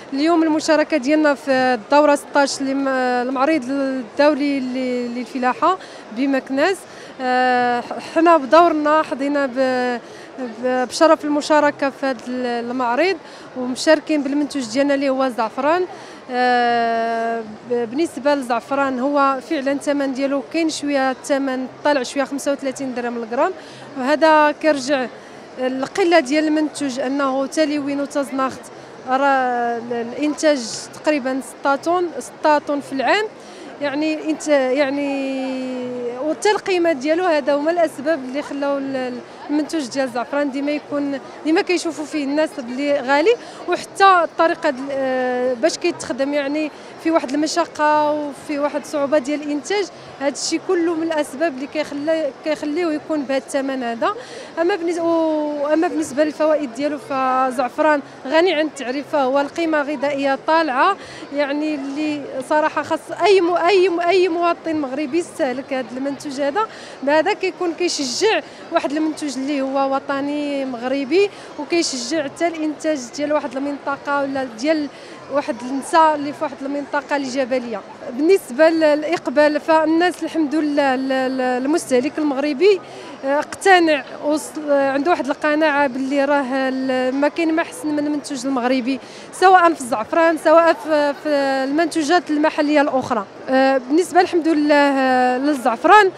اليوم المشاركه ديالنا في الدوره 16 المعرض الدولي للفلاحه بمكناس. حنا بدورنا حظينا بشرف المشاركه في هذا المعرض ومشاركين بالمنتوج ديالنا اللي هو الزعفران. بالنسبه للزعفران هو فعلا الثمن ديالو كاين شويه، الثمن طالع شويه 35 درهم للغرام، وهذا كيرجع القله ديال المنتوج انه تلوين وتزناخت راه الانتاج تقريبا 6 طن في العام. يعني انت وحتى القيمه ديالو هذا هما الاسباب اللي خلاو المنتوج ديال الزعفران ديما كيشوفوا فيه الناس بلي غالي، وحتى الطريقه باش كيتخدم يعني في واحد المشقه وفي واحد الصعوبه ديال الانتاج. هذا الشيء كله من الاسباب اللي كيخليوه يكون بهذا الثمن هذا. اما بالنسبه للفوائد ديالو فالزعفران غني عن التعريف، فهو القيمه الغذائيه طالعه، يعني اللي صراحه خاص اي مواطن مغربي يستهلك هذا المنتوج هذا. بهذا كيكون كيشجع واحد المنتوج اللي هو وطني مغربي، وكيشجع حتى الانتاج ديال واحد المنطقه ولا ديال واحد النساء اللي في واحد المنطقه اللي جبليه. بالنسبه للاقبال فالناس الحمد لله المستهلك المغربي اقتنع، عنده واحد القناعه باللي راه ما كاين ما احسن من المنتوج المغربي، سواء في الزعفران سواء في المنتوجات المحليه الاخرى. بالنسبه الحمد لله للزعفران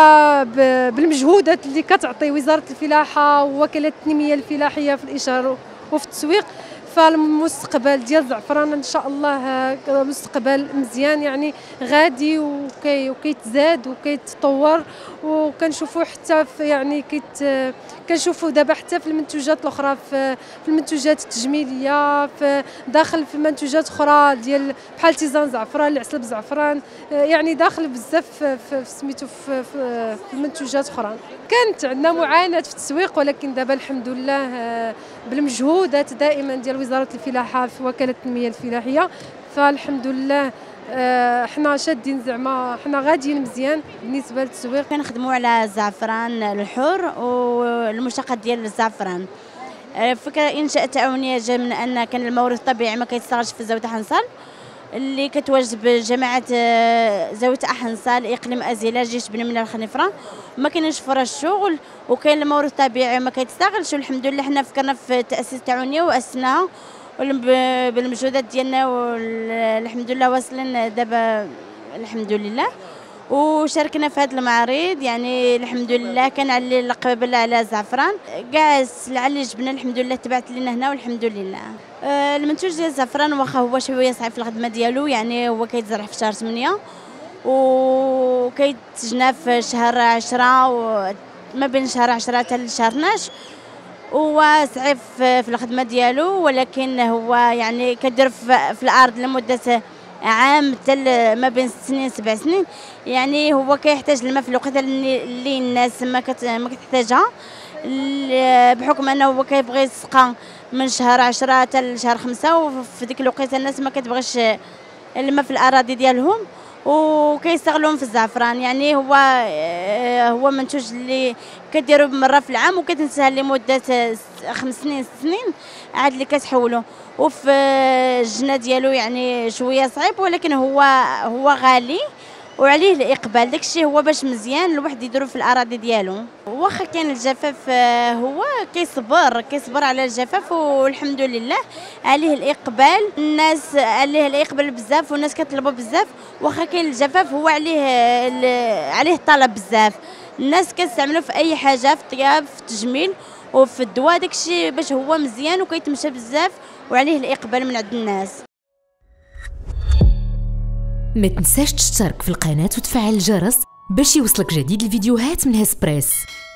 فبالمجهودات اللي كتعطي وزاره الفلاحه ووكاله التنميه الفلاحيه في الاشهار وفي التسويق، فالمستقبل ديال الزعفران ان شاء الله مستقبل مزيان، يعني غادي وكيتزاد وكيتطور. وكنشوفوا حتى يعني كنشوفوا دابا حتى في المنتوجات الاخرى، في المنتوجات التجميليه، في داخل في منتوجات اخرى ديال بحال تيزان زعفران، العسل بزعفران، يعني داخل بزاف في سميتو في المنتوجات اخرى. كانت عندنا معاناه في التسويق، ولكن دابا الحمد لله بالمجهودات دائما ديال وزاره الفلاحه في وكاله التنميه الفلاحيه، فالحمد لله حنا شادين، زعما حنا غاديين مزيان بالنسبه للتسويق. كنخدموا على الزعفران الحر والمشتقات ديال الزعفران. فكره انشاء تعاونيه جا من ان كان المورد الطبيعي ما كيتستغلش في زاويه حنصل اللي كتواجد بجماعه زاويه احنصال اقليم ازيله جيش بن من الخنفره، وما كاينش فرص شغل وكاين المورد الطبيعي ما كيتستغلش. والحمد لله حنا فكرنا في تاسيس تعاونيه واسسناها بالمجهودات ديالنا، والحمد لله واصلين دابا الحمد لله. وشاركنا في هذا المعرض، يعني الحمد لله كان على القبول على الزعفران، كاع السلعه اللي جبنا الحمد لله تبعت لنا هنا والحمد لله. المنتوج ديال الزعفران واخا هو شويه صعيب في الخدمه ديالو، يعني هو كيتزرع في شهر 8 وكيتجنى في شهر 10 وما بين شهر 10 حتى شهر 12. هو صعيب في الخدمه ديالو، ولكن هو يعني كدير في الارض لمده عام حتى ما بين 6 سنين 7 سنين. يعني هو كيحتاج الماء في الوقت اللي الناس ما كتحتاجها، بحكم انه هو كيبغي يسقى من شهر 10 حتى شهر 5، وفي ديك الوقت الناس ما كتبغيش الماء في الاراضي ديالهم وكيستغلون في الزعفران. يعني هو منتوج اللي كديروا مره في العام وكتنساه لمده 5 سنين 6 سنين عاد اللي كتحولوا. وفي الجنه ديالو يعني شويه صعيب، ولكن هو غالي وعليه الاقبال. داكشي هو باش مزيان الواحد يديرو في الاراضي ديالو. واخا كاين الجفاف هو كيصبر على الجفاف، والحمد لله عليه الاقبال. الناس عليه الاقبال بزاف والناس كطلبوا بزاف. واخا كاين الجفاف هو عليه الطلب بزاف، الناس كتستعملوا في اي حاجه، في الطياب في التجميل وفي الدواء. داكشي باش هو مزيان وكيتمشى بزاف وعليه الاقبال من عند الناس. ما تنساش تشترك في القناة وتفعل الجرس باش يوصلك جديد الفيديوهات من هسبريس.